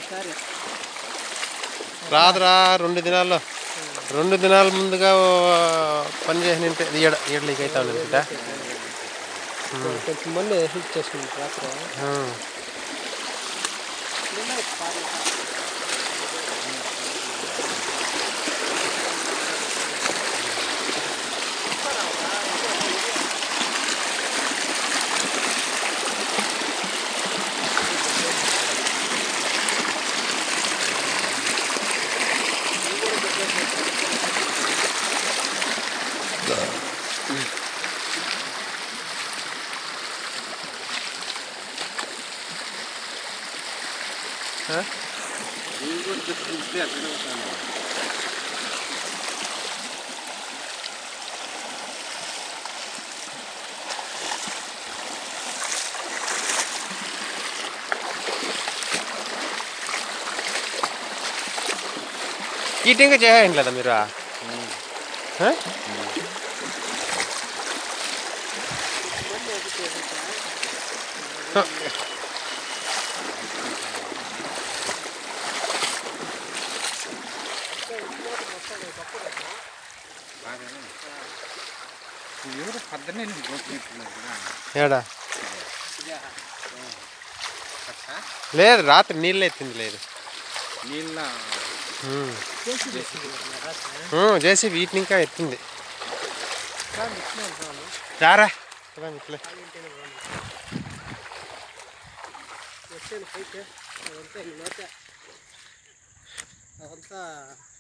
రాదురా 2 దినాల్లో 2 దినాల ముందుగా పని చేసిన ఈడలీకి అవుతా ఉంది బిడ్డ. కొంచెం మొన్న హీట్ చేసుకుంది రాత్రి. ఈటింగ్ చేయండి లేదా మీరు? ఏడా లేదు, రాత్రి నీళ్ళు ఎత్తింది లేదు. జేసీబీ వీటిని ఇంకా ఎత్తింది. రారా ఇట్లే అదంతా